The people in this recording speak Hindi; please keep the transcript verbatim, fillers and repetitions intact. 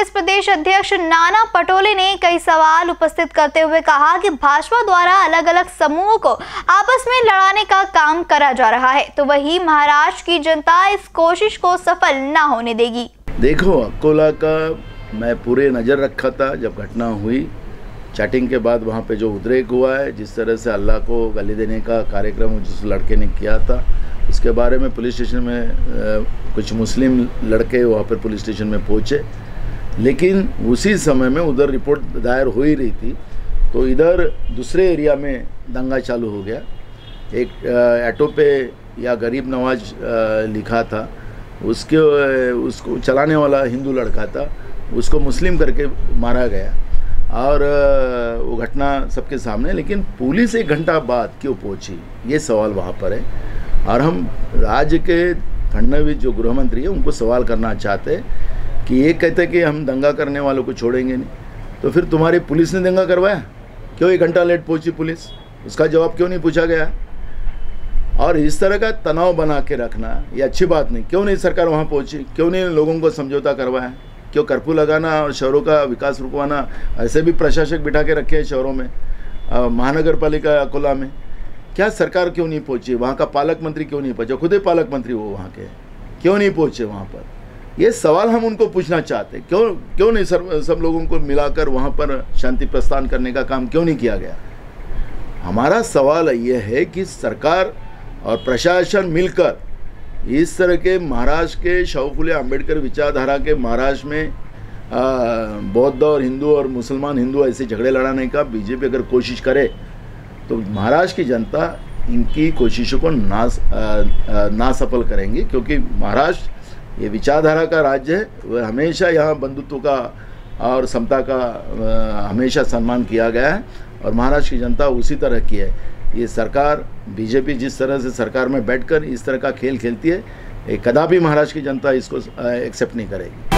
कांग्रेस प्रदेश अध्यक्ष नाना पटोले ने कई सवाल उपस्थित करते हुए कहा कि भाजपा द्वारा अलग अलग समूहों को आपस में लड़ाने का काम करा जा रहा है, तो वही महाराष्ट्र की जनता इस कोशिश को सफल ना होने देगी। देखो, अकोला का मैं पूरे नज़र रखा था जब घटना हुई। चैटिंग के बाद वहाँ पे जो उद्रेक हुआ है, जिस तरह से अल्लाह को गाली देने का कार्यक्रम जिस लड़के ने किया था, उसके बारे में पुलिस स्टेशन में आ, कुछ मुस्लिम लड़के वहाँ पर पुलिस स्टेशन में पहुँचे, लेकिन उसी समय में उधर रिपोर्ट दायर हो ही रही थी तो इधर दूसरे एरिया में दंगा चालू हो गया। एक ऑटो पे या गरीब नवाज आ, लिखा था, उसके उसको चलाने वाला हिंदू लड़का था, उसको मुस्लिम करके मारा गया और वो घटना सबके सामने। लेकिन पुलिस एक घंटा बाद क्यों पहुंची, ये सवाल वहाँ पर है। और हम राज्य के फडणवीस जो गृह मंत्री है उनको सवाल करना चाहते हैं कि ये कहते हैं कि हम दंगा करने वालों को छोड़ेंगे नहीं, तो फिर तुम्हारी पुलिस ने दंगा करवाया, क्यों एक घंटा लेट पहुंची पुलिस, उसका जवाब क्यों नहीं पूछा गया। और इस तरह का तनाव बना के रखना ये अच्छी बात नहीं। क्यों नहीं सरकार वहाँ पहुँची, क्यों नहीं लोगों को समझौता करवाया, क्यों कर्फ्यू लगाना और शहरों का विकास रुकवाना। ऐसे भी प्रशासक बिठा के रखे हैं शहरों में, महानगर पालिका अकोला में, क्या सरकार क्यों नहीं पहुंची, वहाँ का पालक मंत्री क्यों नहीं पहुंचा, खुद ही पालक मंत्री वो वहाँ के, क्यों नहीं पहुंचे वहाँ पर। ये सवाल हम उनको पूछना चाहते, क्यों क्यों नहीं सर, सब लोगों को मिलाकर वहाँ पर शांति प्रस्थान करने का काम क्यों नहीं किया गया। हमारा सवाल ये है कि सरकार और प्रशासन मिलकर इस तरह के महाराष्ट्र के शाहू फुले अम्बेडकर विचारधारा के महाराष्ट्र में बौद्ध और हिंदू और मुसलमान हिंदू ऐसे झगड़े लड़ाने का बीजेपी अगर कोशिश करे तो महाराष्ट्र की जनता इनकी कोशिशों को ना ना सफल करेंगे, क्योंकि महाराष्ट्र ये विचारधारा का राज्य है। वह हमेशा यहाँ बंधुत्व का और समता का हमेशा सम्मान किया गया है और महाराष्ट्र की जनता उसी तरह की है। ये सरकार बीजेपी जिस तरह से सरकार में बैठकर इस तरह का खेल खेलती है, कदापि महाराष्ट्र की जनता इसको एक्सेप्ट नहीं करेगी।